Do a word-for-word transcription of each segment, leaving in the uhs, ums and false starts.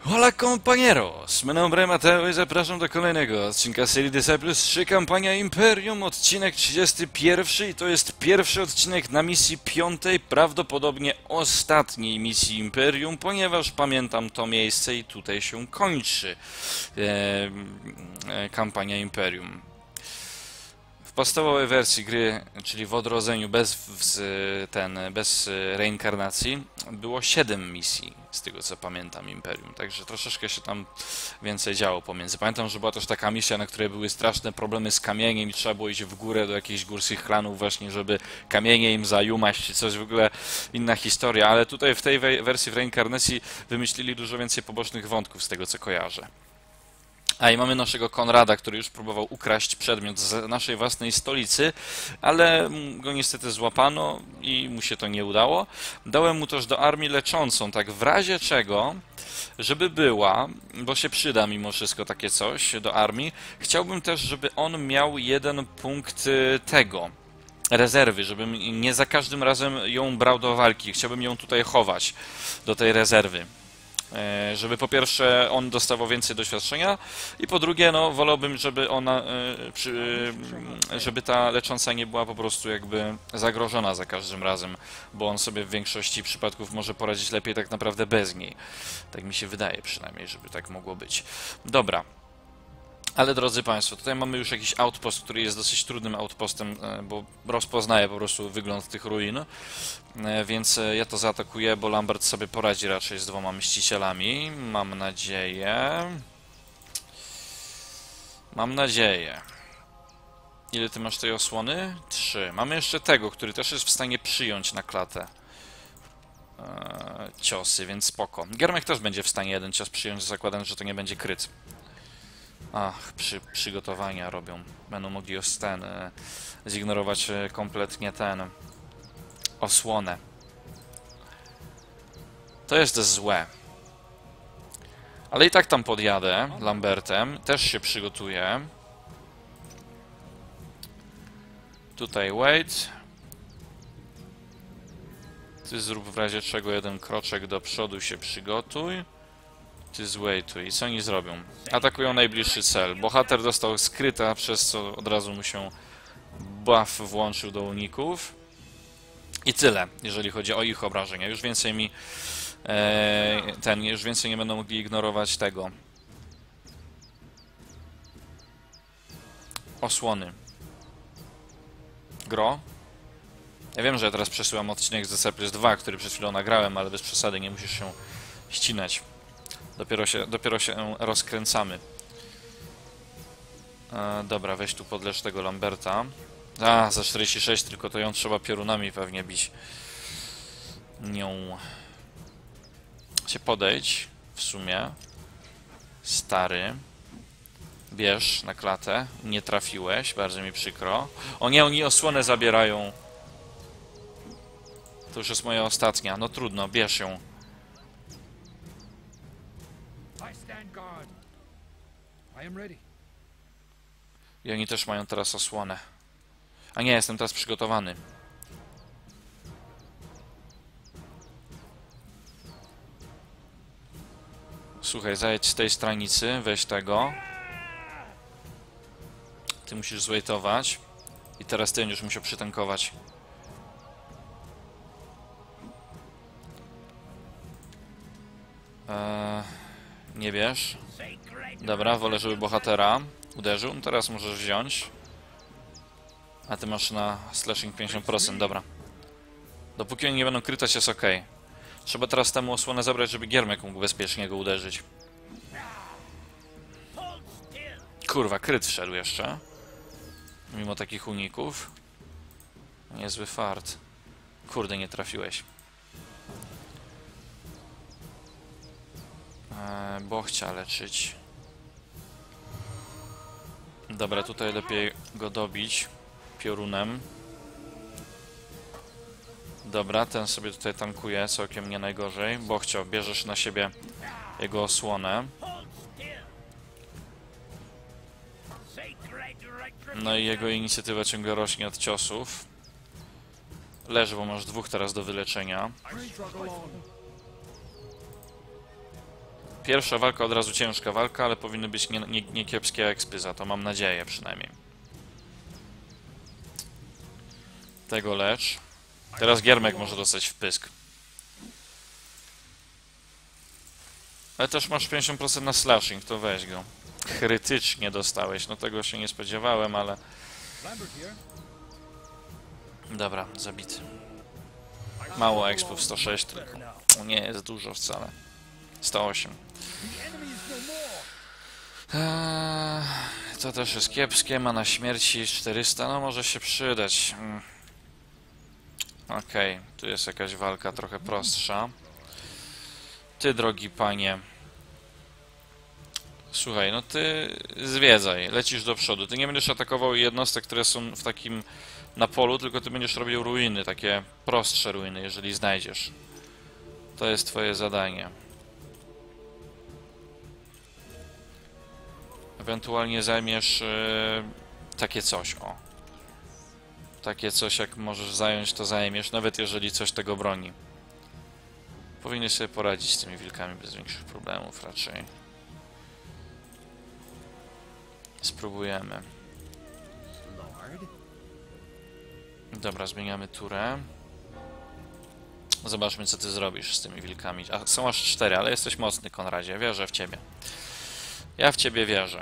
Hola compañeros, mi nombre es Mateo i zapraszam do kolejnego odcinka serii Disciples trzy Kampania Imperium, odcinek trzydziesty pierwszy i to jest pierwszy odcinek na misji piątej, prawdopodobnie ostatniej misji Imperium, ponieważ pamiętam to miejsce i tutaj się kończy e, e, kampania Imperium. W podstawowej wersji gry, czyli w odrodzeniu bez, w, ten, bez reinkarnacji, było siedem misji, z tego co pamiętam, Imperium, także troszeczkę się tam więcej działo pomiędzy. Pamiętam, że była też taka misja, na której były straszne problemy z kamieniem i trzeba było iść w górę do jakichś górskich klanów właśnie, żeby kamienie im zajumać, czy coś, w ogóle inna historia, ale tutaj w tej wersji w reinkarnacji wymyślili dużo więcej pobocznych wątków, z tego co kojarzę. A i mamy naszego Konrada, który już próbował ukraść przedmiot z naszej własnej stolicy, ale go niestety złapano i mu się to nie udało. Dałem mu też do armii leczącą, tak w razie czego, żeby była, bo się przyda mimo wszystko takie coś do armii. Chciałbym też, żeby on miał jeden punkt tego, rezerwy, żebym nie za każdym razem ją brał do walki. Chciałbym ją tutaj chować, do tej rezerwy. Żeby po pierwsze on dostawał więcej doświadczenia i po drugie, no wolałbym, żeby ona, żeby ta lecząca nie była po prostu jakby zagrożona za każdym razem, bo on sobie w większości przypadków może poradzić lepiej tak naprawdę bez niej. Tak mi się wydaje przynajmniej, żeby tak mogło być. Dobra. Ale drodzy Państwo, tutaj mamy już jakiś outpost, który jest dosyć trudnym outpostem, bo rozpoznaje po prostu wygląd tych ruin, więc ja to zaatakuję, bo Lambert sobie poradzi raczej z dwoma mścicielami, mam nadzieję. Mam nadzieję. Ile ty masz tej osłony? Trzy. Mamy jeszcze tego, który też jest w stanie przyjąć na klatę ciosy, więc spoko. Giermek też będzie w stanie jeden cios przyjąć, zakładając, że to nie będzie kryt. Ach, przy, przygotowania robią. Będą mogli ten, zignorować kompletnie ten osłonę. To jest złe. Ale i tak tam podjadę Lambertem. Też się przygotuję. Tutaj wait. Ty zrób w razie czego jeden kroczek do przodu, się przygotuj. Ty zwejtuj. I co oni zrobią? Atakują najbliższy cel. Bohater dostał skryta, przez co od razu mu się buff włączył do uników. I tyle, jeżeli chodzi o ich obrażenia. Już więcej mi e, ten, już więcej nie będą mogli ignorować tego. Osłony. Gro? Ja wiem, że ja teraz przesyłam odcinek z Disciples dwa, który przed chwilą nagrałem, ale bez przesady, nie musisz się ścinać. Dopiero się, dopiero się rozkręcamy. E, dobra, weź tu podlecz tego Lamberta. A, za czterdzieści sześć, tylko to ją trzeba piorunami pewnie bić. Nią. Się podejdź, w sumie. Stary. Bierz na klatę. Nie trafiłeś, bardzo mi przykro. O nie, oni osłonę zabierają. To już jest moja ostatnia. No trudno, bierz ją. I oni też mają teraz osłonę. A nie, jestem teraz przygotowany. Słuchaj, zajedź z tej stranicy, weź tego. Ty musisz zwejtować. I teraz ty będziesz musiał przytankować. Eee, nie wiesz. Dobra, wolę, żeby bohatera uderzył. No teraz możesz wziąć. A ty masz na slashing pięćdziesiąt procent, dobra. Dopóki oni nie będą krytać, jest ok. Trzeba teraz temu osłonę zabrać, żeby Giermek mógł bezpiecznie go uderzyć. Kurwa, kryt wszedł jeszcze. Mimo takich uników. Niezły fart. Kurde, nie trafiłeś. Eee, bo chciał leczyć. Dobra, tutaj lepiej go dobić piorunem. Dobra, ten sobie tutaj tankuje całkiem nie najgorzej. Bo chciał, bierzesz na siebie jego osłonę. No i jego inicjatywa ciągle rośnie od ciosów. Leży, bo masz dwóch teraz do wyleczenia. Pierwsza walka od razu ciężka walka, ale powinny być nie, nie, nie kiepskie ekspy za to, mam nadzieję przynajmniej. Tego lecz. Teraz Giermek może dostać w pysk. Ale też masz pięćdziesiąt procent na slashing, to weź go. Krytycznie dostałeś, no tego się nie spodziewałem, ale... Dobra, zabity. Mało expów, sto sześć tylko. Nie jest dużo wcale. sto osiem. Eee, to też jest kiepskie, ma na śmierci czterysta, no może się przydać. Mm. Okej, okay, tu jest jakaś walka trochę prostsza. Ty, drogi panie... Słuchaj, no ty zwiedzaj, lecisz do przodu. Ty nie będziesz atakował jednostek, które są w takim na polu, tylko ty będziesz robił ruiny, takie prostsze ruiny, jeżeli znajdziesz. To jest twoje zadanie. Ewentualnie zajmiesz yy, takie coś, o. Takie coś, jak możesz zająć, to zajmiesz, nawet jeżeli coś tego broni. Powinieneś sobie poradzić z tymi wilkami bez większych problemów raczej. Spróbujemy. Dobra, zmieniamy turę. Zobaczmy, co ty zrobisz z tymi wilkami. A są aż cztery, ale jesteś mocny, Konradzie. Wierzę w ciebie. Ja w ciebie wierzę.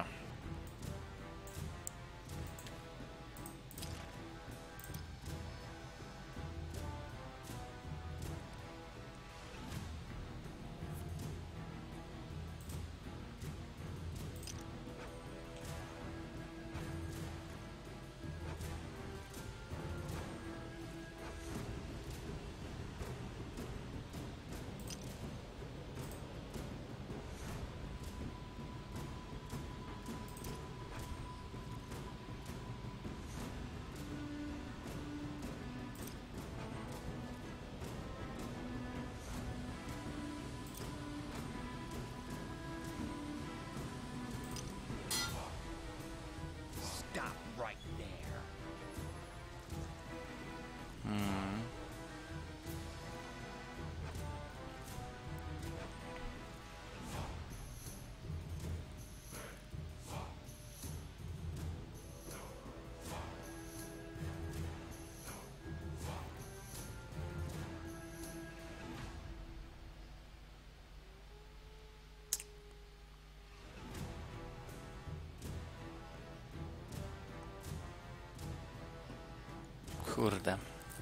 Kurde.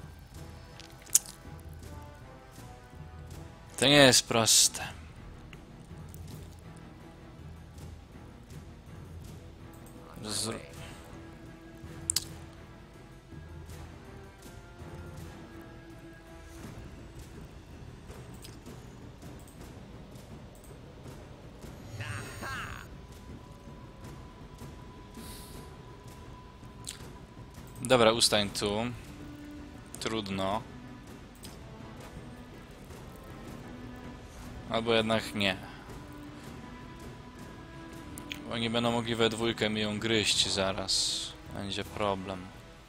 To nie jest proste. Z... Dobra, ustań tu. Trudno. Albo jednak nie. Oni będą mogli we dwójkę mi ją gryźć zaraz. Będzie problem.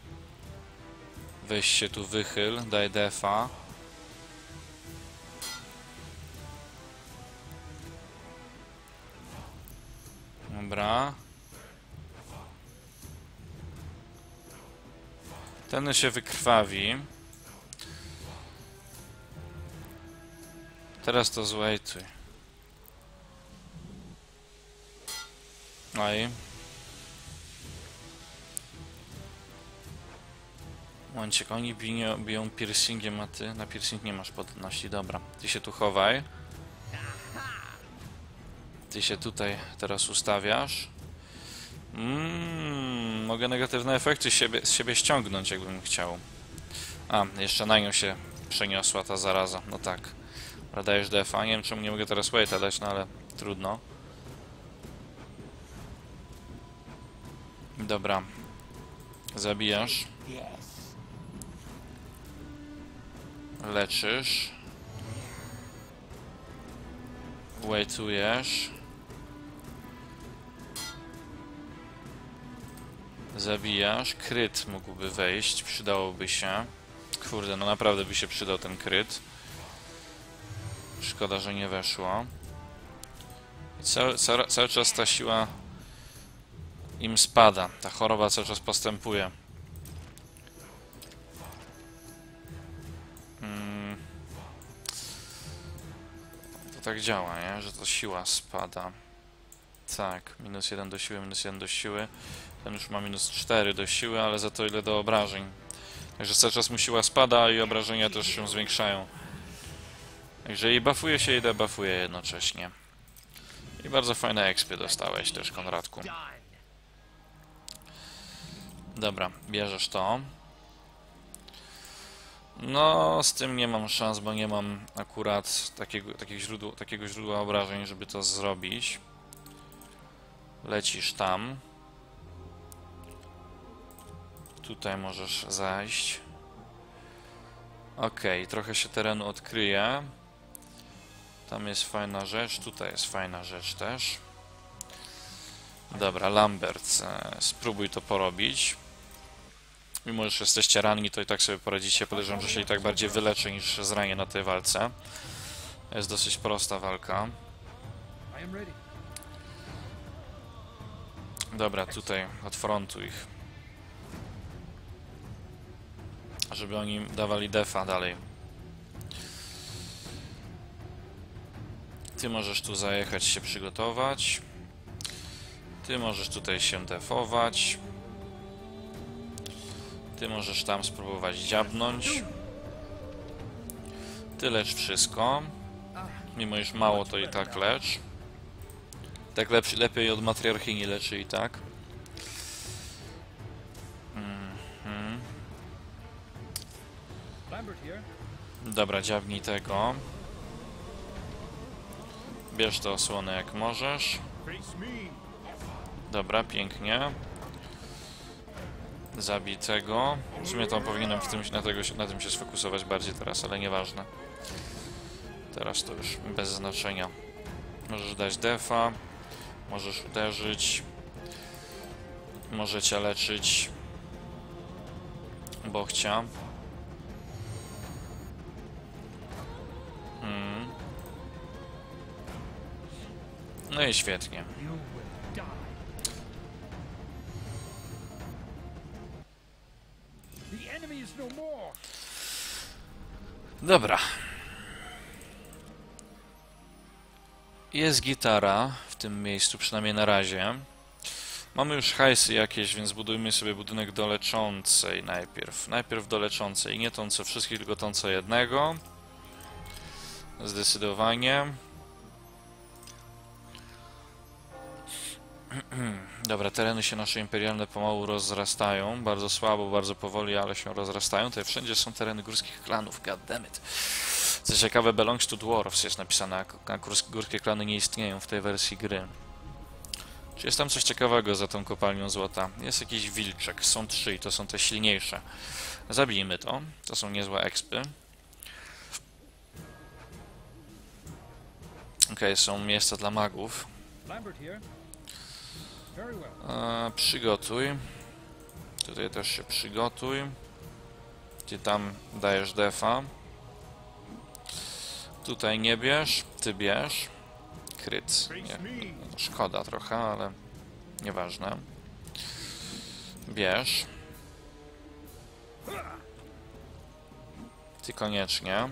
Weź się tu wychyl, daj defa. Dobra. Ten się wykrwawi. Teraz to złejtuj. No i... Momencik, oni biją, biją piercingiem, a ty na piercing nie masz podności. Dobra, ty się tu chowaj. Ty się tutaj teraz ustawiasz. Mmm, mogę negatywne efekty z siebie, z siebie ściągnąć, jakbym chciał. A, jeszcze na nią się przeniosła ta zaraza, no tak. Dajesz defa, nie wiem czemu nie mogę teraz waita dać, no ale trudno. Dobra. Zabijasz. Leczysz. Waitujesz. Zabijasz. Kryt mógłby wejść, przydałoby się. Kurde, no naprawdę by się przydał ten kryt. Szkoda, że nie weszło. I cały, cały, cały czas ta siła im spada. Ta choroba cały czas postępuje. Hmm. To tak działa, nie? Że to siła spada. Tak, minus jeden do siły, minus jeden do siły. Ten już ma minus cztery do siły, ale za to ile do obrażeń. Także cały czas mu siła spada i obrażenia też się zwiększają. Także i buffuje się i debuffuje jednocześnie. I bardzo fajne expy dostałeś też, Konradku. Dobra, bierzesz to. No, z tym nie mam szans, bo nie mam akurat takiego, takiego, źródła, takiego źródła obrażeń, żeby to zrobić. Lecisz tam. Tutaj możesz zajść. Ok, trochę się terenu odkryje. Tam jest fajna rzecz, tutaj jest fajna rzecz też. Dobra, Lambert, spróbuj to porobić. Mimo, że jesteście ranni, to i tak sobie poradzicie. Podejrzewam, że się i tak bardziej wyleczy niż zranię na tej walce. Jest dosyć prosta walka. Dobra, tutaj od frontu ich. Żeby oni dawali defa dalej. Ty możesz tu zajechać, się przygotować. Ty możesz tutaj się defować. Ty możesz tam spróbować dziabnąć. Ty lecz wszystko. Mimo iż mało, to i tak lecz. Tak lepszy, lepiej od matriarchini leczy i tak. Mm-hmm. Dobra, dziabnij tego. Bierz te osłony jak możesz. Dobra, pięknie. Zabij tego. W sumie to powinienem w tym, na, tego, na tym się sfokusować bardziej teraz, ale nieważne. Teraz to już bez znaczenia. Możesz dać defa. Możesz uderzyć. Możecie leczyć bochcia. Hmm. No i świetnie. Dobra. Jest gitara w tym miejscu, przynajmniej na razie. Mamy już hajsy jakieś, więc budujmy sobie budynek do leczącej najpierw. Najpierw do leczącej. Nie tą co wszystkich, tylko tą co jednego. Zdecydowanie. Dobra, tereny się nasze imperialne pomału rozrastają. Bardzo słabo, bardzo powoli, ale się rozrastają. Tutaj wszędzie są tereny górskich klanów. Goddammit. Co ciekawe, belongs to dwarfs jest napisane, a górskie klany nie istnieją w tej wersji gry. Czy jest tam coś ciekawego za tą kopalnią złota? Jest jakiś wilczek. Są trzy i to są te silniejsze. Zabijmy to. To są niezłe expy. Ok, są miejsca dla magów. E, przygotuj. Tutaj też się przygotuj. Ty tam dajesz defa. Tutaj nie bierz, ty bierz. Kryt. Nie, no, szkoda trochę, ale nieważne. Bierz. Ty koniecznie.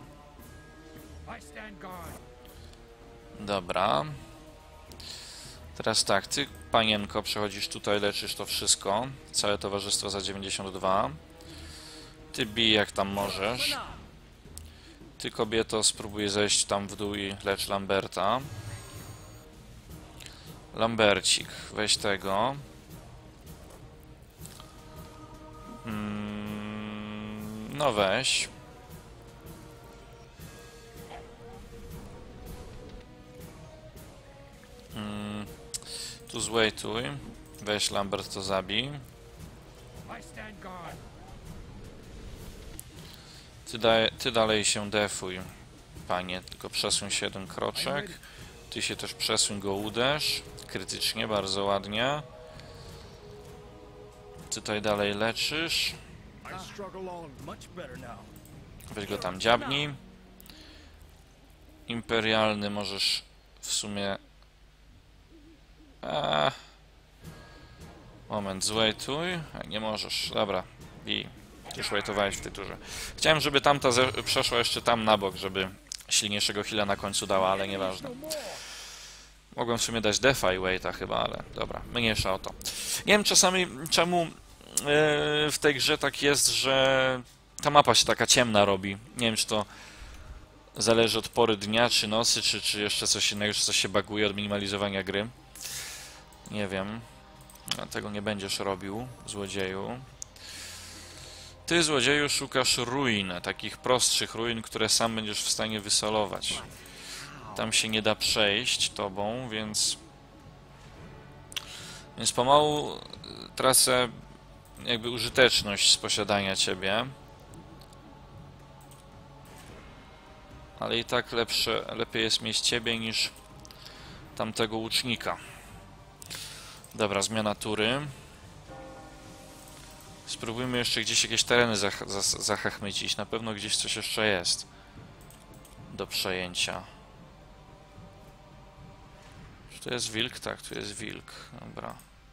Dobra. Teraz tak, ty, panienko, przechodzisz tutaj, leczysz to wszystko. Całe towarzystwo za dziewięćdziesiąt dwa. Ty bij jak tam możesz. Ty, kobieto, spróbuj zejść tam w dół i lecz Lamberta. Lambercik, weź tego. Mm, no weź. Mm, tu zwejtuj. Weź Lambert, to zabij. Ty, daj, ty dalej się defuj, panie, tylko przesuń się jeden kroczek. Ty się też przesuń, go uderz. Krytycznie, bardzo ładnie. Tutaj dalej leczysz. Weź go tam dziabnij. Imperialny możesz w sumie Eee, moment, zwejtuj. Nie możesz, dobra. I już wejtowałeś w tej turze. Chciałem, żeby tamta przeszła jeszcze tam na bok, żeby silniejszego heala na końcu dała, ale nieważne. Mogłem w sumie dać defa i waita chyba, ale dobra, mniejsza o to. Nie wiem czasami czemu yy, w tej grze tak jest, że ta mapa się taka ciemna robi. Nie wiem, czy to zależy od pory dnia, czy nocy, czy, czy jeszcze coś innego, czy coś się baguje od minimalizowania gry. Nie wiem. Tego nie będziesz robił, złodzieju. Ty, złodzieju, szukasz ruin, takich prostszych ruin, które sam będziesz w stanie wysolować. Tam się nie da przejść tobą, więc... Więc pomału tracę jakby użyteczność z posiadania ciebie. Ale i tak lepsze, lepiej jest mieć ciebie niż tamtego łucznika. Dobra, zmiana tury. Spróbujmy jeszcze gdzieś jakieś tereny zach zachachmycić. Na pewno gdzieś coś jeszcze jest do przejęcia. Czy to jest wilk? Tak, tu jest wilk. Dobra.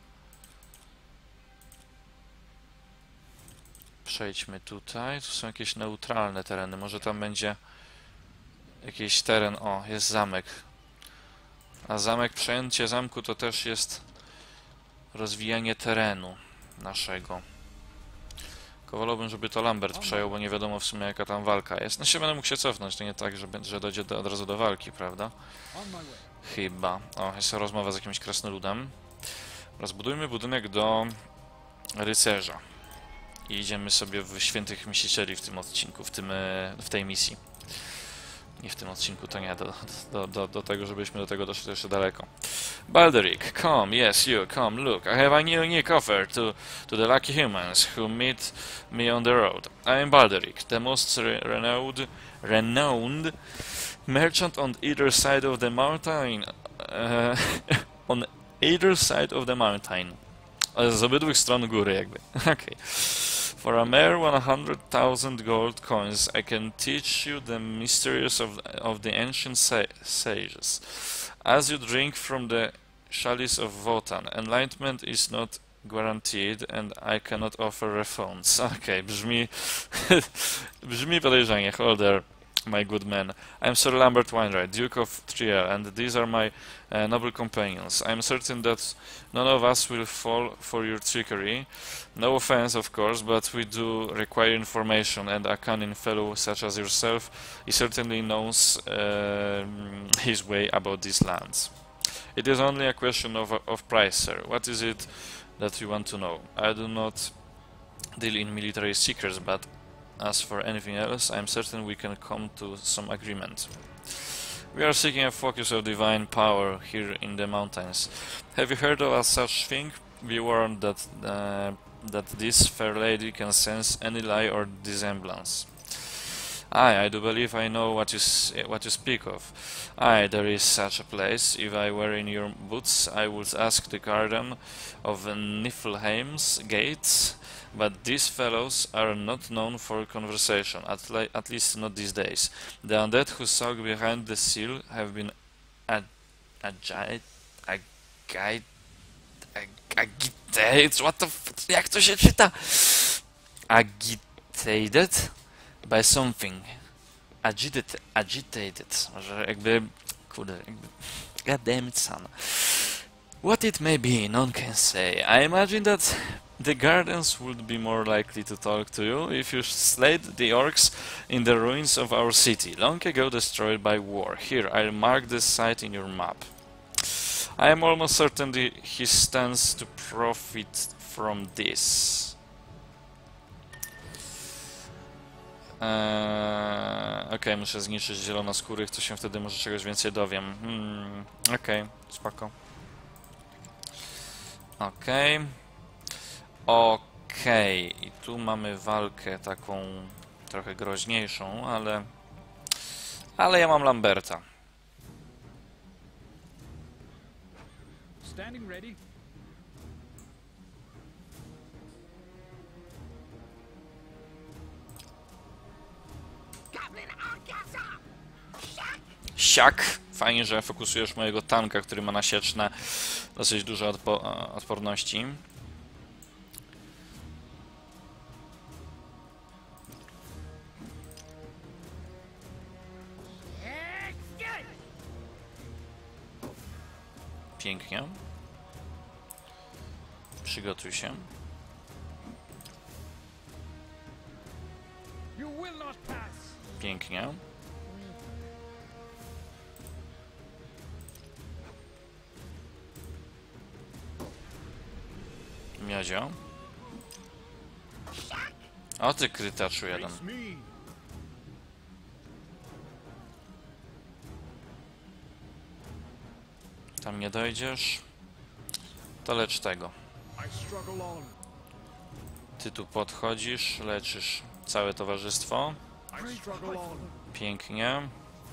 Przejdźmy tutaj. Tu są jakieś neutralne tereny. Może tam będzie jakiś teren. O, jest zamek. A zamek, przejęcie zamku to też jest rozwijanie terenu naszego. Tylko wolałbym, żeby to Lambert przejął, bo nie wiadomo w sumie jaka tam walka jest. No się będę mógł się cofnąć, to nie tak, że, że dojdzie do, od razu do walki, prawda? Chyba. O, jest rozmowa z jakimś krasnoludem. Rozbudujmy budynek do rycerza. I idziemy sobie w Świętych Myślicieli w tym odcinku, w, tym, w tej misji. Nie w tym odcinku, to nie, do, do, do, do tego, żebyśmy do tego doszli jeszcze daleko. Balderic, come, yes, you, come, look, I have a new, unique offer to, to the lucky humans who meet me on the road. I am Balderic, the most re renowned, renowned merchant on either side of the mountain, uh, on either side of the mountain. Z obydwu stron góry jakby, okej. Okay. For a mere one hundred thousand gold coins, I can teach you the mysteries of, of the ancient sa sages. As you drink from the chalice of Wotan, enlightenment is not guaranteed and I cannot offer refunds. Okej, okay, brzmi... brzmi podejrzanie. Hold there, my good man. I am Sir Lambert Wainwright, Duke of Trier, and these are my uh, noble companions. I am certain that none of us will fall for your trickery. No offense, of course, but we do require information, and a cunning fellow such as yourself, he certainly knows uh, his way about these lands. It is only a question of, of price, sir. What is it that you want to know? I do not deal in military secrets, but as for anything else, I am certain we can come to some agreement. We are seeking a focus of divine power here in the mountains. Have you heard of a such thing? Be warned that uh, that this fair lady can sense any lie or dissemblance. Aye, I do believe I know what you s what you speak of. Aye, there is such a place. If I were in your boots, I would ask the guardian of Niflheim's gates. But these fellows are not known for conversation, at, le at least not these days. The undead who sulk behind the seal have been ag agite, agite, agitated, what the f... jak to się czyta? Agitated by something. Agitated, agitated. Może jakby, kurde, jakby, god damn it, son. What it may be, none can say. I imagine that the guardians would be more likely to talk to you if you slayed the orcs in the ruins of our city, long ago destroyed by war. Here, I'll mark this site in your map. I am almost certain that he stands to profit from this. Eee, Okej, okay, muszę zniszczyć zielonoskórych, to się wtedy może czegoś więcej dowiem. Hmm, okej, okay, spoko. Okej. Okay. Okej, okay. I tu mamy walkę taką trochę groźniejszą, ale... Ale ja mam Lamberta. Standing ready. Siak! Fajnie, że fokusujesz mojego tanka, który ma nasieczne dosyć dużo odpo odporności. Pięknie. Przygotuj się. Pięknie. Miodzio. O ty krytaczu jeden. Tam nie dojdziesz. To lecz tego. Ty tu podchodzisz, leczysz całe towarzystwo. Pięknie.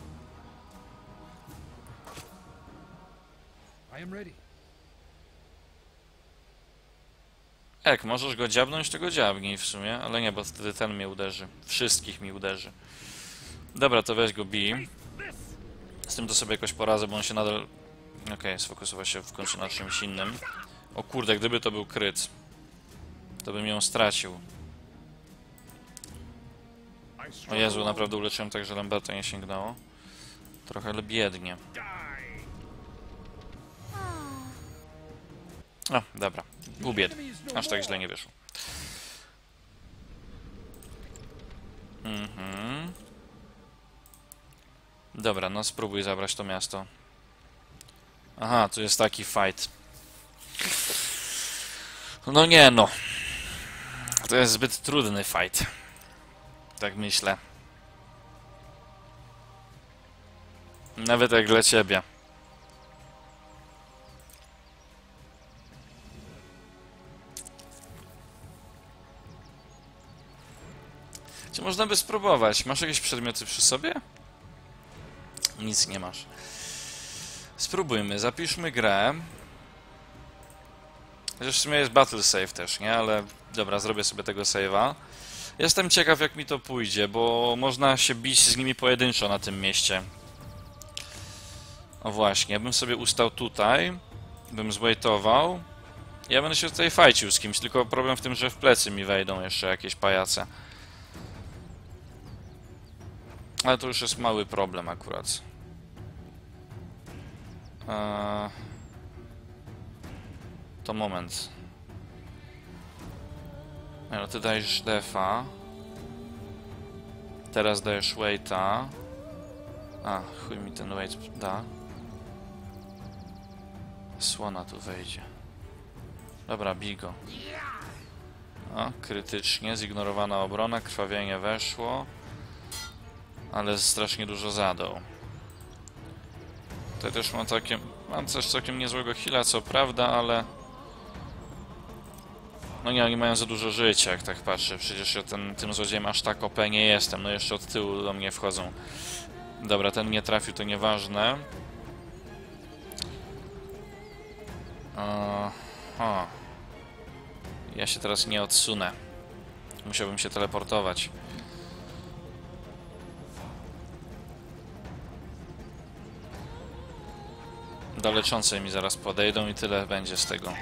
Jak możesz go dziabnąć, to go dziabnij w sumie, ale nie, bo wtedy ten mnie uderzy. Wszystkich mi uderzy. Dobra, to weź go bij. Z tym to sobie jakoś poradzę, bo on się nadal... Okej, okay, sfokusował się w końcu na czymś innym. O kurde, gdyby to był kryt, to bym ją stracił. O Jezu, naprawdę uleczyłem tak, że Lamberta nie sięgnęło. Trochę biednie. O, dobra. Był biedny. Aż tak źle nie wyszło. Mhm. Dobra, no spróbuj zabrać to miasto. Aha, tu jest taki fight. No nie no. To jest zbyt trudny fight. Tak myślę. Nawet jak dla ciebie. Czy można by spróbować? Masz jakieś przedmioty przy sobie? Nic nie masz. Spróbujmy, zapiszmy grę. Chociaż w sumie jest battle save też, nie? Ale dobra, zrobię sobie tego save'a. Jestem ciekaw, jak mi to pójdzie, bo można się bić z nimi pojedynczo na tym mieście. O właśnie, ja bym sobie ustał tutaj, bym zwaitował. Ja będę się tutaj fajcił z kimś, tylko problem w tym, że w plecy mi wejdą jeszcze jakieś pajace. Ale to już jest mały problem akurat. Eee... To moment. No, ty dajesz defa. Teraz dajesz waita. A, chuj mi ten wait da. Słona tu wejdzie. Dobra, bij go. O, krytycznie. Zignorowana obrona, krwawienie weszło. Ale strasznie dużo zadał. Tutaj też mam całkiem... Mam coś całkiem niezłego heala, co prawda, ale... No nie, oni mają za dużo życia, jak tak patrzę. Przecież ja ten, tym złodziejem aż tak O P nie jestem. No jeszcze od tyłu do mnie wchodzą. Dobra, ten nie trafił, to nieważne. Aha. Ja się teraz nie odsunę. Musiałbym się teleportować. Do leczącej mi zaraz podejdą i tyle będzie z tego.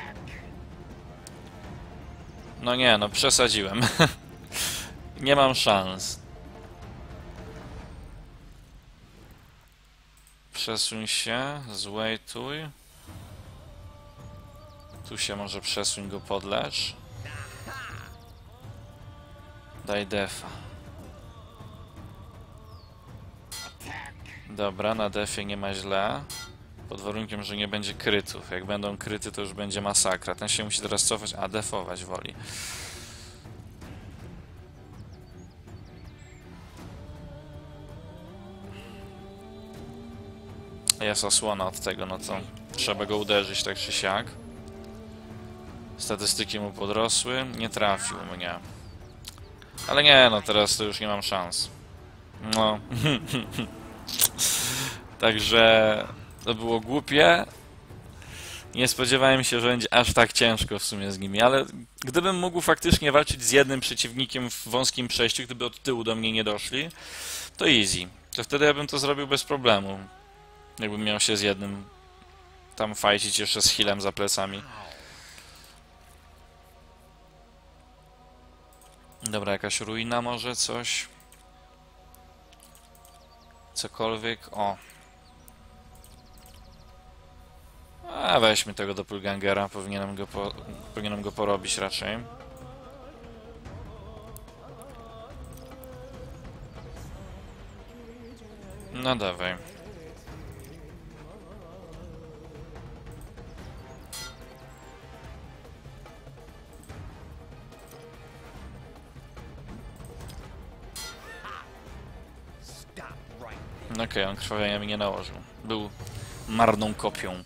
No nie, no przesadziłem. Nie mam szans. Przesuń się, zwaituj. Tu się może przesuń, go podlecz. Daj defa. Dobra, na defie nie ma źle. Pod warunkiem, że nie będzie krytów. Jak będą kryty, to już będzie masakra. Ten się musi teraz cofać, a defować woli. Jest osłona od tego, no to trzeba go uderzyć tak czy siak. Statystyki mu podrosły. Nie trafił mnie. Ale nie, no teraz to już nie mam szans. No. Także to było głupie. Nie spodziewałem się, że będzie aż tak ciężko w sumie z nimi, ale gdybym mógł faktycznie walczyć z jednym przeciwnikiem w wąskim przejściu, gdyby od tyłu do mnie nie doszli, to easy. To wtedy ja bym to zrobił bez problemu. Jakbym miał się z jednym tam fajcić jeszcze z healem za plecami. Dobra, jakaś ruina może, coś? Cokolwiek, o. A weźmy tego doppelgangera, powinienem go, po, powinienem go porobić raczej. No dawaj. Okej, okay, on krwawienia mi nie nałożył. Był marną kopią.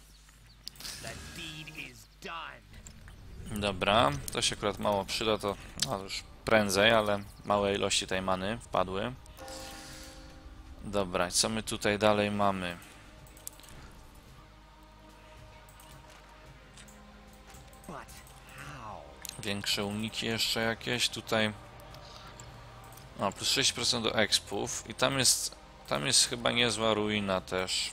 Dobra, to się akurat mało przyda, to no już prędzej, ale małe ilości tej many wpadły. Dobra, co my tutaj dalej mamy? Większe uniki jeszcze jakieś tutaj. O, plus sześć procent do expów i tam jest, tam jest chyba niezła ruina też.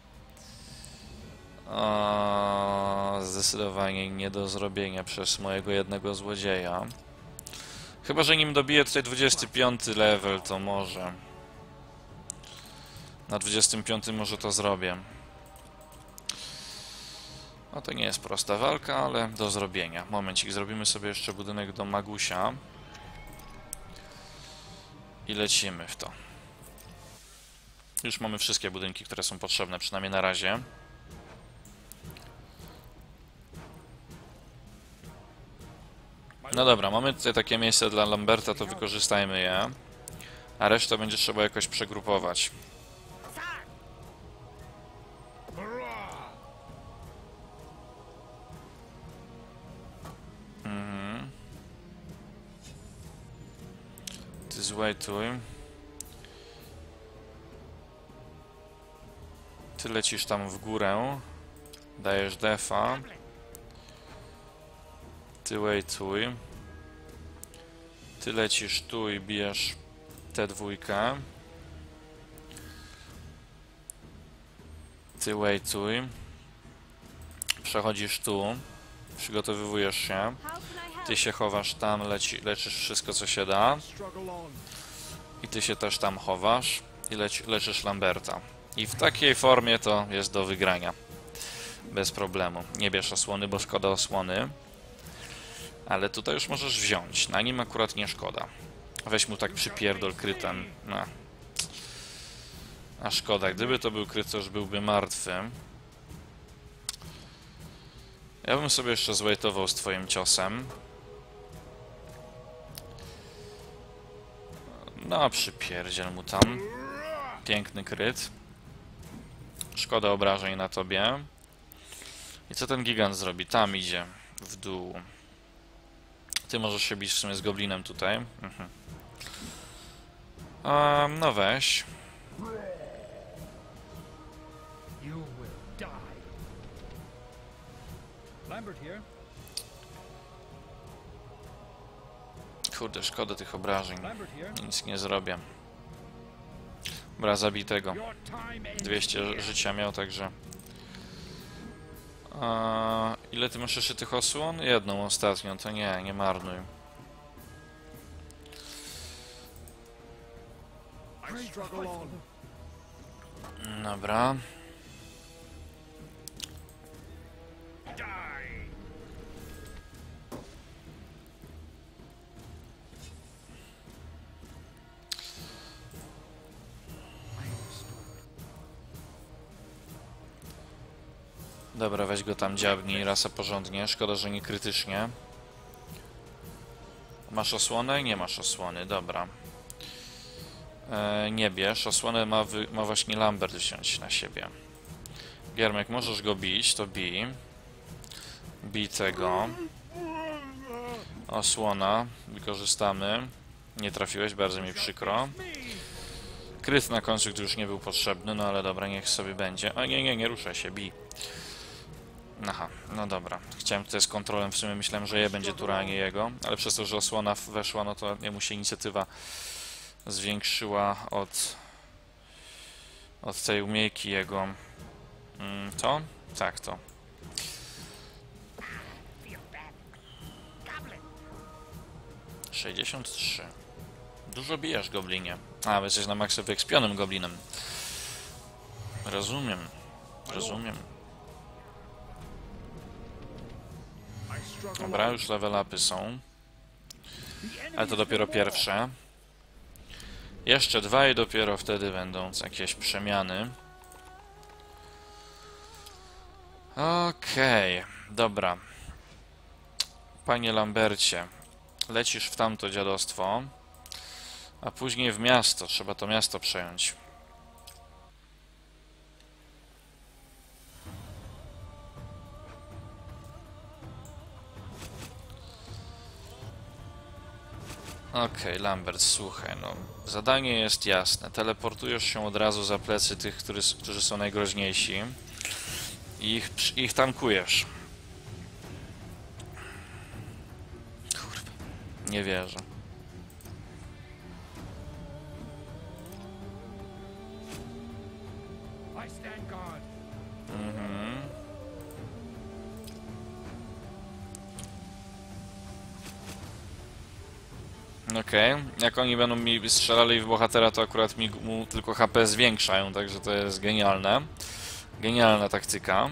O, zdecydowanie nie do zrobienia przez mojego jednego złodzieja. Chyba że nim dobiję tutaj dwudziesty piąty level, to może. Na dwudziestym piątym może to zrobię. No to nie jest prosta walka, ale do zrobienia. Momencik, zrobimy sobie jeszcze budynek do Magusia. I lecimy w to. Już mamy wszystkie budynki, które są potrzebne, przynajmniej na razie. No dobra, mamy tutaj takie miejsce dla Lamberta, to wykorzystajmy je. A resztę będzie trzeba jakoś przegrupować. Mhm. Ty zwejtuj. Ty lecisz tam w górę. Dajesz defa. Ty wejtuj. Ty lecisz tu i bijesz tę dwójkę. Ty wejtuj. Przechodzisz tu. Przygotowywujesz się. Ty się chowasz tam, leci, leczysz wszystko co się da. I ty się też tam chowasz. I leci, leczysz Lamberta. I w takiej formie to jest do wygrania. Bez problemu. Nie bierz osłony, bo szkoda osłony. Ale tutaj już możesz wziąć. Na nim akurat nie szkoda. Weź mu tak przypierdol krytem. No. A szkoda. Gdyby to był kryt, to już byłby martwy. Ja bym sobie jeszcze zwejtował z twoim ciosem. No, przypierdziel mu tam. Piękny kryt. Szkoda obrażeń na tobie. I co ten gigant zrobi? Tam idzie. W dół. Ty możesz się bić w sumie z goblinem tutaj. Mhm. Um, no weź. Kurde, szkoda tych obrażeń. Nic nie zrobię. Dobra, zabij tego. dwieście życia miał, także... A, ile ty masz jeszcze tych osłon? Jedną ostatnią, to nie, nie marnuj. Dobra. Dobra, weź go tam dziabnij, rasa porządnie. Szkoda, że nie krytycznie. Masz osłonę? Nie masz osłony, dobra. E, nie bierz. Osłonę ma, wy, ma właśnie Lambert wziąć na siebie. Giermek, możesz go bić, to bij. Bij tego. Osłona. Wykorzystamy. Nie trafiłeś, bardzo mi przykro. Kryt na końcu, gdy już nie był potrzebny, no ale dobra, niech sobie będzie. O nie, nie, nie ruszaj się, bij. Aha, no dobra. Chciałem tutaj z kontrolem, w sumie myślałem, że je będzie tura, a nie jego, ale przez to, że osłona weszła, no to jemu się inicjatywa zwiększyła od, od tej umiejki jego. Mm, to? Tak, to. sześćdziesiąt trzy. Dużo bijesz, goblinie. A, wy jesteś na maksa wyekspionym goblinem. Rozumiem. Rozumiem. Dobra, już level upy są. Ale to dopiero pierwsze. Jeszcze dwa i dopiero wtedy będą jakieś przemiany. Okej, okay, dobra. Panie Lambercie, lecisz w tamto dziadostwo, a później w miasto. Trzeba to miasto przejąć. Okej, okay, Lambert, słuchaj, no. Zadanie jest jasne. Teleportujesz się od razu za plecy tych, który, którzy są najgroźniejsi. I ich, ich tankujesz. Kurwa. Nie wierzę. Mhm. Okej, okay. Jak oni będą mi strzelali w bohatera, to akurat mi mu tylko H P zwiększają, także to jest genialne. Genialna taktyka.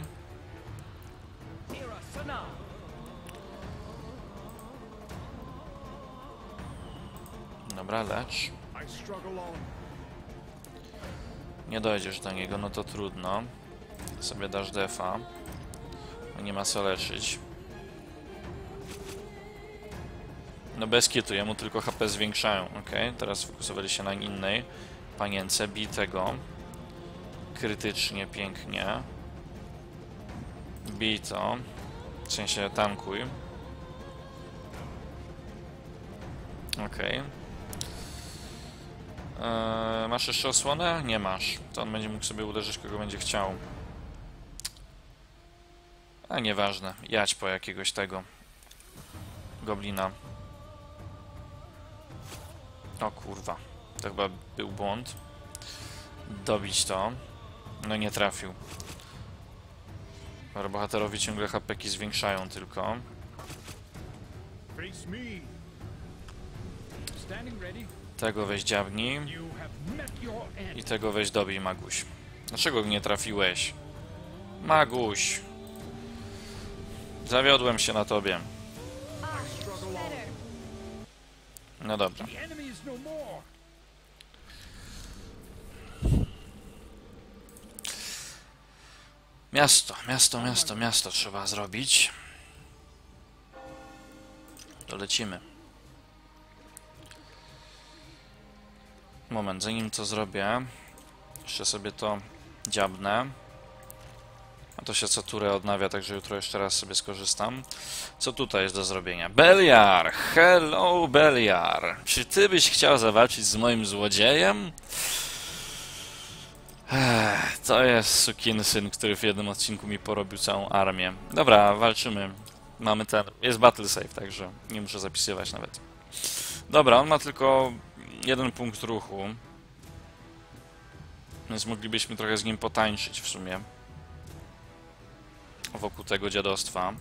Dobra, lecz. Nie dojdziesz do niego, no to trudno. Sobie dasz defa. Nie ma co leczyć. No bez kitu, jemu tylko H P zwiększają. Ok, teraz fokusowali się na innej panience. Bij tego. Krytycznie, pięknie. Bij to. W sensie tankuj. Ok. Eee, masz jeszcze osłonę? Nie masz. To on będzie mógł sobie uderzyć, kogo będzie chciał. A nieważne. Jadź po jakiegoś tego goblina. O kurwa. To chyba był błąd. Dobić to. No nie trafił. Bohaterowi ciągle H P ki zwiększają tylko. Tego weź dziabnij. I tego weź dobij, Maguś. Dlaczego nie trafiłeś? Maguś! Zawiodłem się na tobie. No dobra. Miasto, miasto, miasto, miasto trzeba zrobić. To lecimy. Moment, zanim to zrobię, jeszcze sobie to dziabnę. A to się co turę odnawia, także jutro jeszcze raz sobie skorzystam. Co tutaj jest do zrobienia? Beliar! Hello, Beliar! Czy ty byś chciał zawalczyć z moim złodziejem? Ech, to jest sukinsyn, który w jednym odcinku mi porobił całą armię. Dobra, walczymy. Mamy ten... Jest battle save, także nie muszę zapisywać nawet. Dobra, on ma tylko jeden punkt ruchu. Więc moglibyśmy trochę z nim potańczyć w sumie. Wokół tego dziadostwa.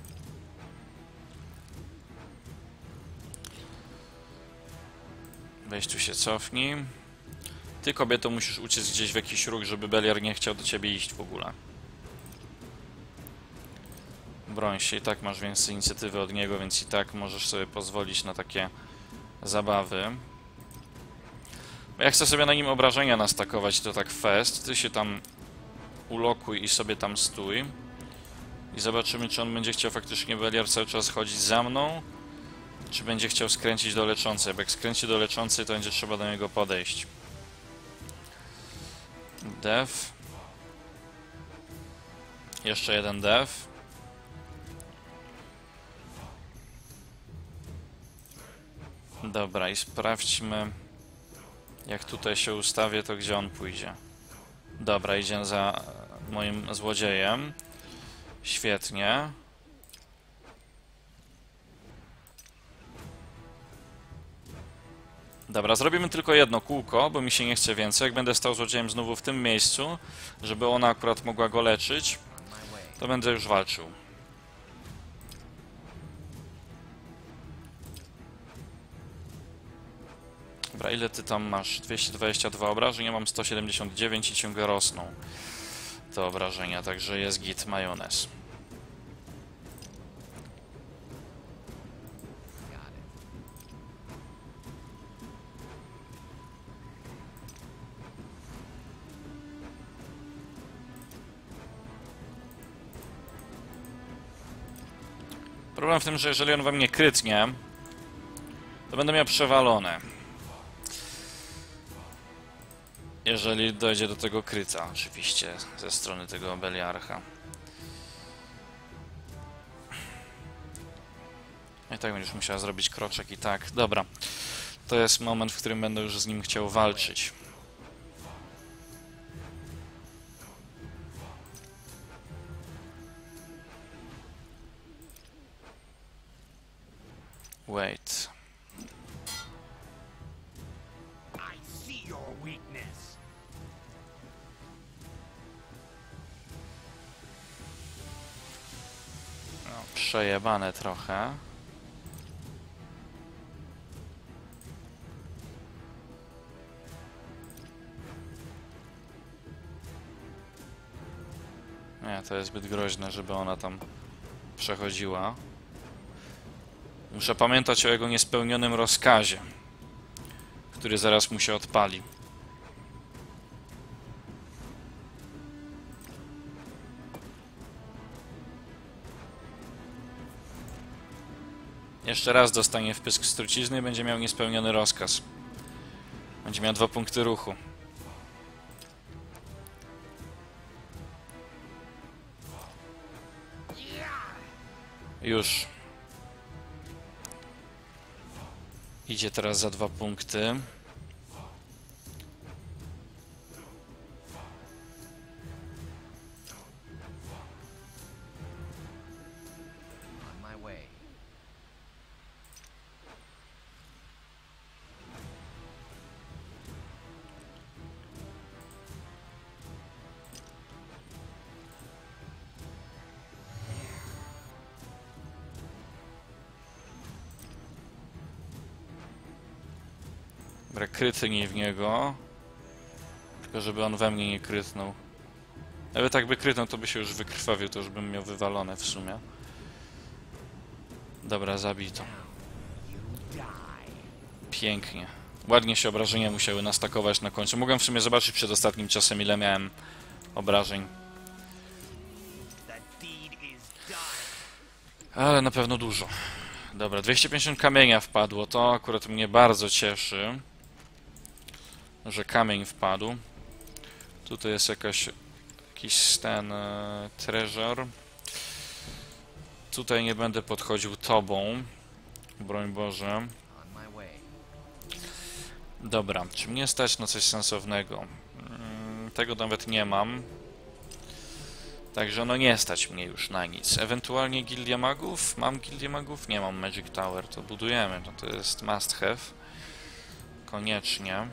Weź tu się cofnij. Ty, kobieto, musisz uciec gdzieś w jakiś róg, żeby Beliar nie chciał do ciebie iść w ogóle. Broń się, i tak masz więcej inicjatywy od niego, więc i tak możesz sobie pozwolić na takie zabawy. Ja chcę sobie na nim obrażenia nastakować, to tak fest. Ty się tam ulokuj i sobie tam stój. I zobaczymy, czy on będzie chciał faktycznie, Beliar, cały czas chodzić za mną, czy będzie chciał skręcić do leczącej. Bo jak skręci do leczącej, to będzie trzeba do niego podejść. Def. Jeszcze jeden def. Dobra, i sprawdźmy, jak tutaj się ustawię, to gdzie on pójdzie. Dobra, idzie za moim złodziejem. Świetnie. Dobra, zrobimy tylko jedno kółko, bo mi się nie chce więcej. Jak będę stał złodziejem znowu w tym miejscu, żeby ona akurat mogła go leczyć, to będę już walczył. Dobra, ile ty tam masz? dwieście dwadzieścia dwa obrażeń, ja mam sto siedemdziesiąt dziewięć i ciągle rosną te obrażenia, także jest git majonez. Problem w tym, że jeżeli on we mnie krytnie, to będę miał przewalone. Jeżeli dojdzie do tego kryta, oczywiście, ze strony tego Beliarcha. I tak będziesz musiała zrobić kroczek i tak. Dobra. To jest moment, w którym będę już z nim chciał walczyć. Wait. No, przejebane trochę. Nie, to jest zbyt groźne, żeby ona tam przechodziła. Muszę pamiętać o jego niespełnionym rozkazie, który zaraz mu się odpali. Jeszcze raz dostanie wpysk z trucizny i będzie miał niespełniony rozkaz. Będzie miał dwa punkty ruchu. Już. Idzie teraz za dwa punkty. Dobra, krytnij w niego. Tylko żeby on we mnie nie krytnął. Nawet tak by krytnął, to by się już wykrwawił, to już bym miał wywalone w sumie. Dobra, zabito. Pięknie. Ładnie się obrażenia musiały nastakować na końcu. Mogłem w sumie zobaczyć przed ostatnim czasem, ile miałem obrażeń. Ale na pewno dużo. Dobra, dwieście pięćdziesiąt kamienia wpadło. To akurat mnie bardzo cieszy, że kamień wpadł. Tutaj jest jakaś, jakiś ten e, treasure. Tutaj nie będę podchodził tobą. Broń Boże. Dobra, czy mnie stać na coś sensownego? Hmm, tego nawet nie mam. Także no nie stać mnie już na nic. Ewentualnie Gildia Magów? Mam Gildię Magów? Nie mam Magic Tower. To budujemy. No to jest must have. Koniecznie.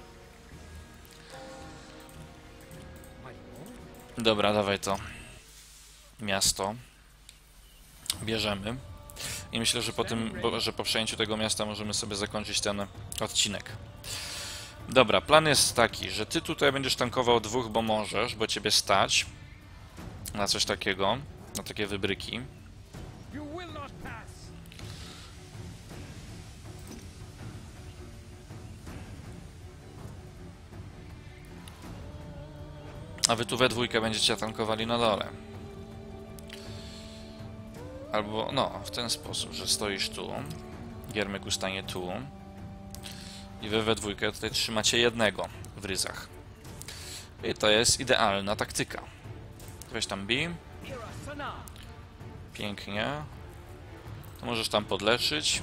Dobra, dawaj to miasto. Bierzemy. I myślę, że po tym, bo, że po przejęciu tego miasta możemy sobie zakończyć ten odcinek. Dobra, plan jest taki, że ty tutaj będziesz tankował dwóch, bo możesz, bo ciebie stać na coś takiego, na takie wybryki. A wy tu we dwójkę będziecie tankowali na dole. Albo, no, w ten sposób, że stoisz tu, Giermyk ustanie tu i wy we dwójkę tutaj trzymacie jednego w ryzach. I to jest idealna taktyka. Weź tam bij. Pięknie. To możesz tam podleczyć.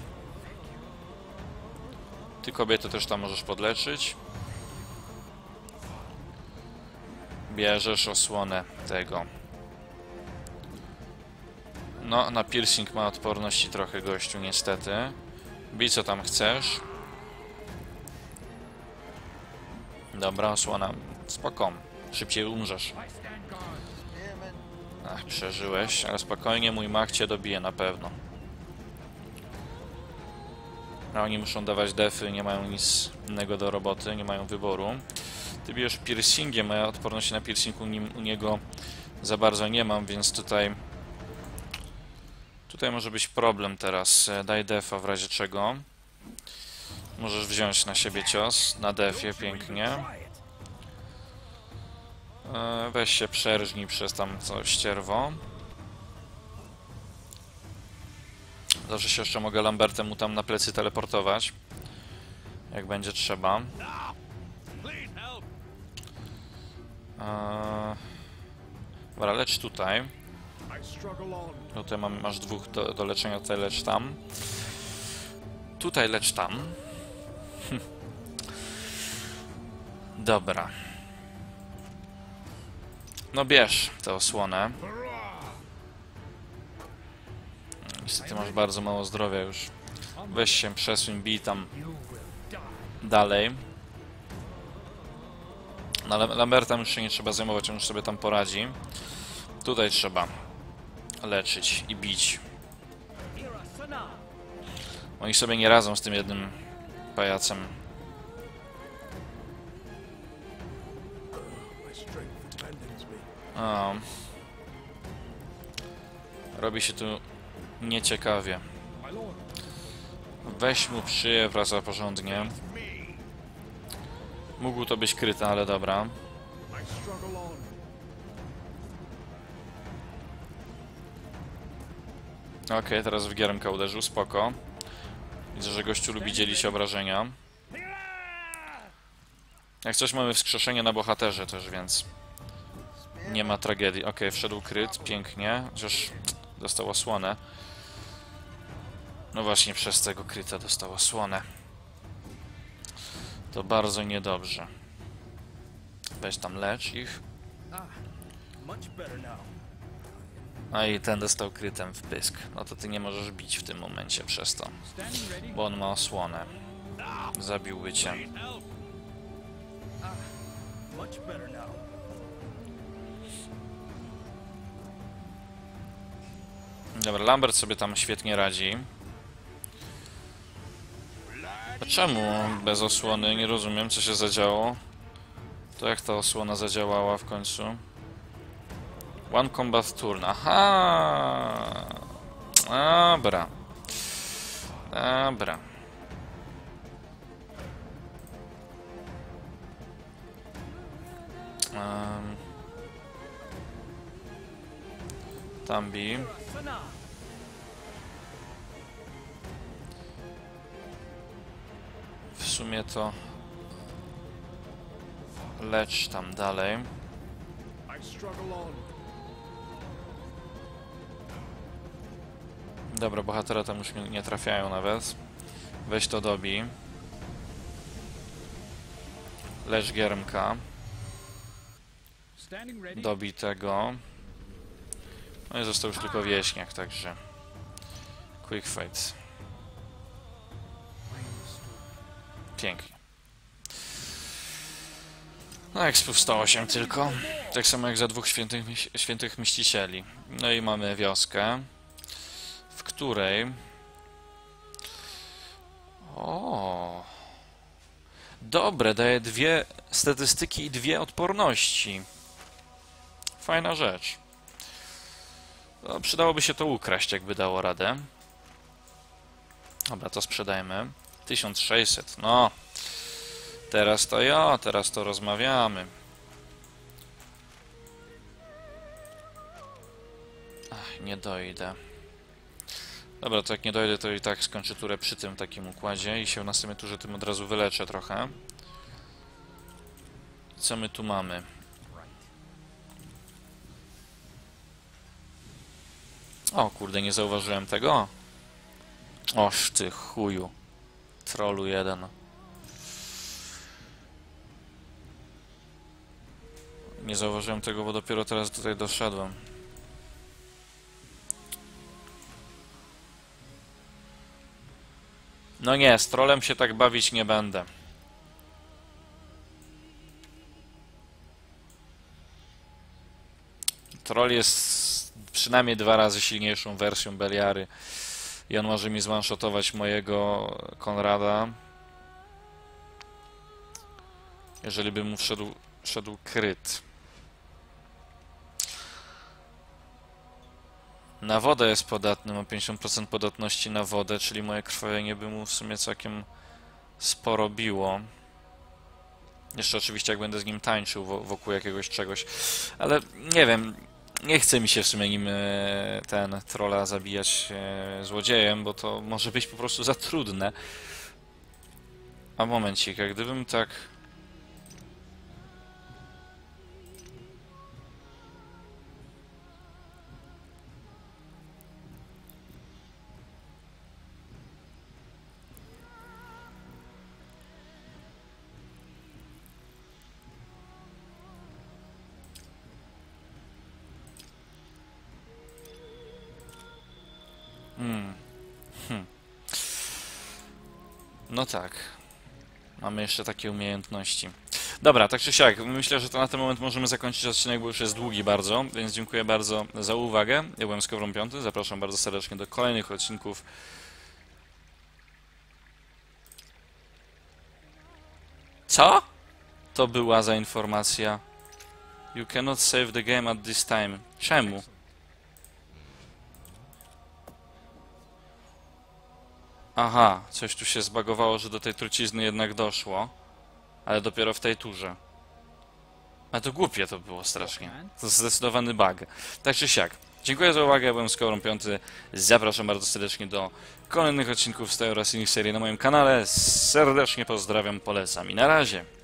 Ty, kobiety, też tam możesz podleczyć. Bierzesz osłonę tego. No, na piercing ma odporności trochę gościu, niestety. Bij co tam chcesz. Dobra, osłona. Spoko. Szybciej umrzesz. Ach, przeżyłeś, ale spokojnie, mój mach cię dobije na pewno. A oni muszą dawać defy, nie mają nic innego do roboty, nie mają wyboru. Ty bijesz piercingiem, a ja odporności na piercing u, nim, u niego za bardzo nie mam, więc tutaj... Tutaj może być problem teraz. Daj defa w razie czego. Możesz wziąć na siebie cios. Na defie, pięknie. E, weź się przerżnij przez tam coś ścierwo. Dobrze się jeszcze mogę Lambertem mu tam na plecy teleportować. Jak będzie trzeba. Eee... Dobra, lecz tutaj. Tutaj mam, masz dwóch do, do leczenia, tutaj lecz tam. Tutaj lecz tam. Dobra. No bierz tę osłonę. Niestety masz bardzo mało zdrowia już. Weź się, przesuń, bij tam dalej. No, Lambertem już się nie trzeba zajmować, on już sobie tam poradzi. Tutaj trzeba leczyć i bić. Oni sobie nie radzą z tym jednym pajacem. O. Robi się tu nieciekawie. Weź mu przyje, wraca porządnie. Mógł to być kryte, ale dobra. Okej, okay, teraz w giermka uderzył, spoko. Widzę, że gościu lubi dzielić obrażenia. Jak coś, mamy wskrzeszenie na bohaterze też, więc nie ma tragedii. Okej, okay, wszedł kryt, pięknie. Chociaż dostał osłonę. No właśnie, przez tego kryta dostał osłonę. To bardzo niedobrze. Weź tam lecz ich. A i ten dostał krytem w pysk. No to ty nie możesz bić w tym momencie przez to. Bo on ma osłonę. Zabiłby cię. Dobra, Lambert sobie tam świetnie radzi. A czemu bez osłony? Nie rozumiem, co się zadziało. To jak ta osłona zadziałała w końcu? One combat turn. Aha! Dobra. Dobra. Um. Tambi. W sumie to lecz tam dalej. Dobra, bohatera tam już nie trafiają nawet. Weź to dobij. Lecz giermka. Dobij tego. No i został już tylko wieśniak, także quick fight. Pięknie. No ekspów sto osiem tylko. Tak samo jak za dwóch świętych, świętych mścicieli. No i mamy wioskę, w której... O, dobre, daje dwie statystyki i dwie odporności. Fajna rzecz. No, przydałoby się to ukraść, jakby dało radę. Dobra, to sprzedajmy. tysiąc sześćset, no. Teraz to ja, teraz to rozmawiamy. Ach, nie dojdę. Dobra, to jak nie dojdę, to i tak skończę turę przy tym takim układzie i się w następnej turze tym od razu wyleczę trochę. Co my tu mamy? O kurde, nie zauważyłem tego. Oż ty chuju. Trollu jeden. Nie zauważyłem tego, bo dopiero teraz tutaj doszedłem. No nie, z trollem się tak bawić nie będę. Troll jest przynajmniej dwa razy silniejszą wersją Beliary i on może mi zwanshotować mojego Konrada. Jeżeli by mu wszedł, wszedł kryt. Na wodę jest podatny, ma pięćdziesiąt procent podatności na wodę, czyli moje krwawienie by mu w sumie całkiem sporo biło. Jeszcze oczywiście jak będę z nim tańczył wokół jakiegoś czegoś, ale nie wiem, nie chce mi się w sumie nim ten trolla zabijać złodziejem, bo to może być po prostu za trudne. A momencik, jak gdybym tak... Hmm. Hmm. No tak. Mamy jeszcze takie umiejętności. Dobra, tak czy siak, myślę, że to na ten moment możemy zakończyć odcinek, bo już jest długi bardzo, więc dziękuję bardzo za uwagę. Ja byłem Skowron piąty, zapraszam bardzo serdecznie do kolejnych odcinków. Co? To była za informacja. You cannot save the game at this time. Czemu? Aha, coś tu się zbagowało, że do tej trucizny jednak doszło. Ale dopiero w tej turze. A to głupie to było strasznie. To zdecydowany bug. Tak czy siak. Dziękuję za uwagę, ja byłem Skowron piąty. Zapraszam bardzo serdecznie do kolejnych odcinków z tej oraz innych serii na moim kanale. Serdecznie pozdrawiam, polecam i na razie.